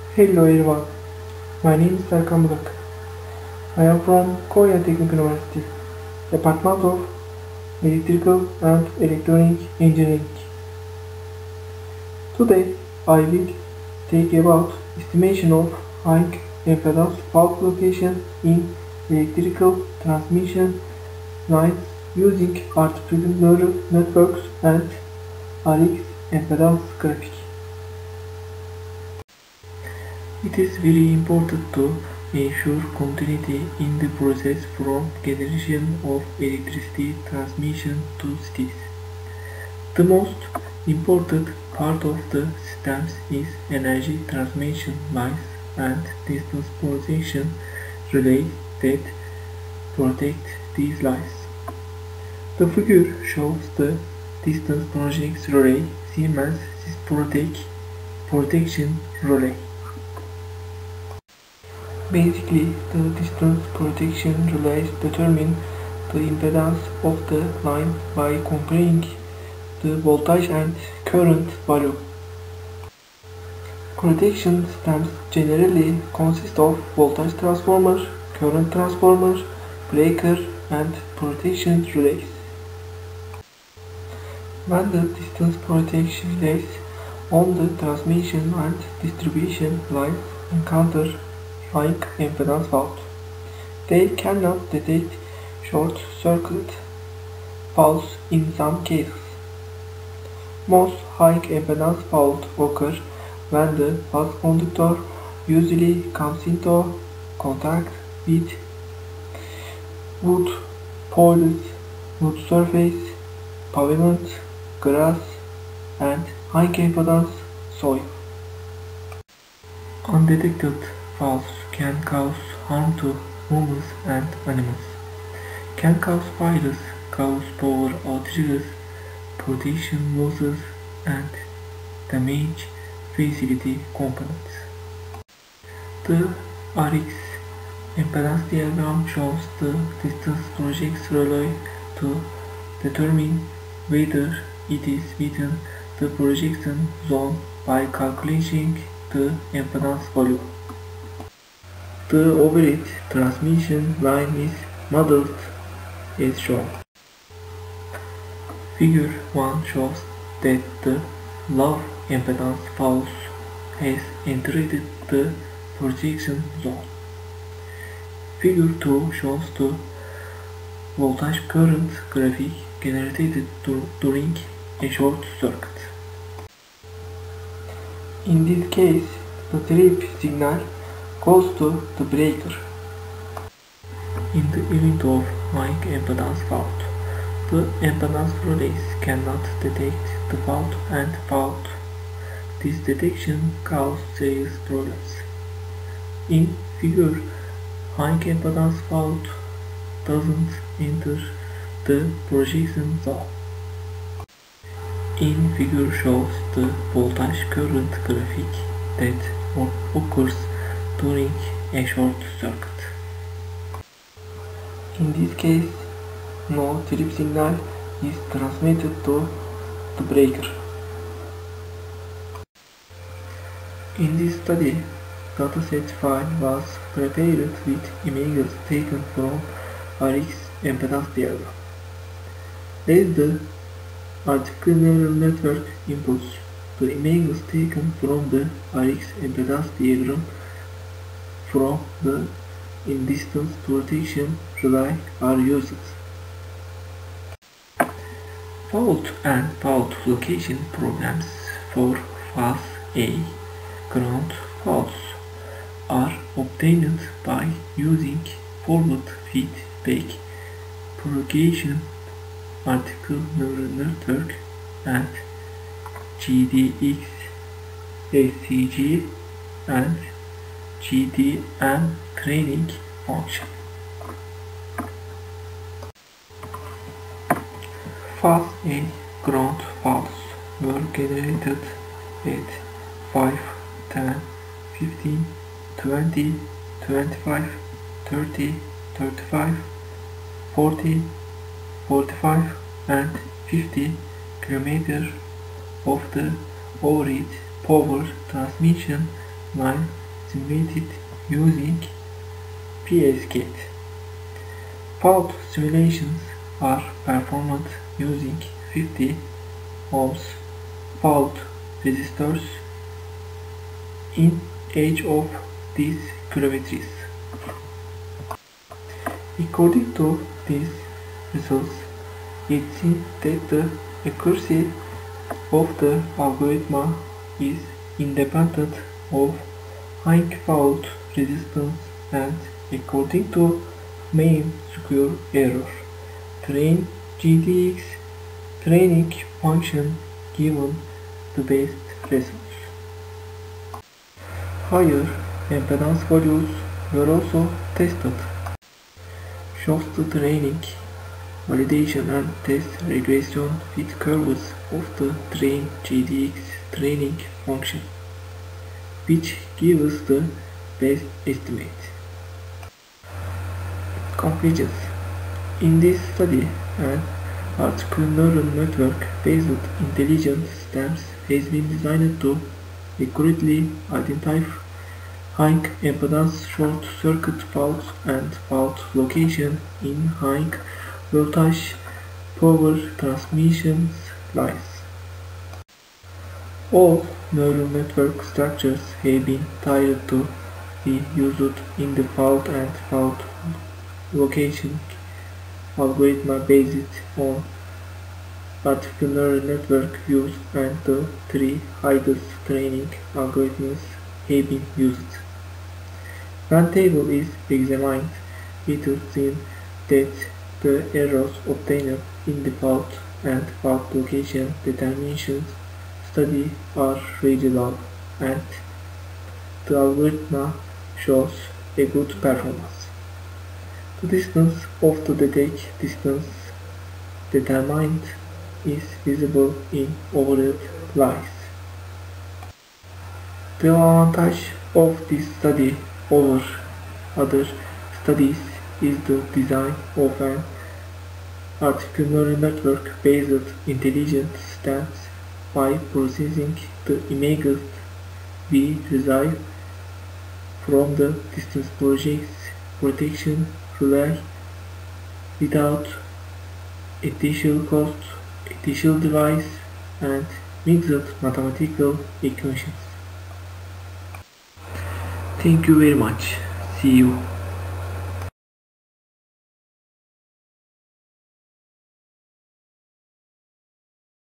Hello everyone, my name is Serkan Budak. I am from Konya Technical University, Department of Electrical and Electronic Engineering. Today I will talk about estimation of high impedance fault location in electrical transmission lines using artificial neural networks and RX impedance graphic. It is very important to ensure continuity in the process from generation of electricity transmission to cities. The most important part of the systems is energy transmission lines and distance protection relays that protect these lines. The figure shows the distance protection relay Siemens protection relay. Basically, the distance protection relays determine the impedance of the line by comparing the voltage and current value. Protection systems generally consist of voltage transformer, current transformer, breaker, and protection relays. When the distance protection relays on the transmission and distribution lines encounter high impedance fault, they cannot detect short circuit faults in some cases. Most high impedance faults occur when the bus conductor usually comes into contact with wood, poles, wood surface, pavement, grass, and high impedance soil. Undetected faults can cause harm to humans and animals, can cause fires, cause power outages, protection losses, and damage facility components. The RX impedance diagram shows the distance projects relay to determine whether it is within the projection zone by calculating the impedance value. The overhead transmission line is modeled as shown. Figure 1 shows that the low impedance fault has entered the projection zone. Figure 2 shows the voltage current graphic generated during a short circuit. In this case, the trip signal goes to the breaker. In the event of high impedance fault, the impedance relays cannot detect the fault and fault. This detection causes serious problems. In figure, high impedance fault doesn't enter the projection zone. In figure shows the voltage current graphic that occurs during a short circuit. In this case, no trip signal is transmitted to the breaker. In this study, dataset file was prepared with images taken from RX impedance diagram. As the artificial neural network inputs, the images taken from the RX impedance diagram from the distance protection relay are used. Fault and fault location programs for Phase A ground faults are obtained by using forward feedback propagation, artificial neural network, and GDX, SCG, and GDM training function. Phase A ground faults were generated at 5, 10, 15, 20, 25, 30, 35, 40, 45, and 50 km of the overhead power transmission line simulated using PSCAD. Fault simulations are performed using 50 ohms fault resistors in each of these geometries. According to these results, it seems that the accuracy of the algorithm is independent of high fault resistance and, according to mean square error, train GDX training function given the best results. Higher impedance values were also tested. Shows the training, validation and test regression fit curves of the train GDX training function, which gives us the best estimate. Conclusions. In this study, an artificial neural network based intelligent systems has been designed to accurately identify high impedance short circuit faults and fault location in high voltage power transmission lines. All neural network structures have been tailored to be used in the fault and fault location algorithm based on artificial neural network use, and the three highest training algorithms have been used. When table is examined, it is seen that the errors obtained in the fault and fault location determination study are really low, and the algorithm shows a good performance. The distance of the detect distance determined is visible in overhead lines. The advantage of this study over other studies is the design of an artificial neural network based intelligent systems. By processing the images we receive from the distance protection layer without additional cost, additional device, and mixed mathematical equations. Thank you very much. See you.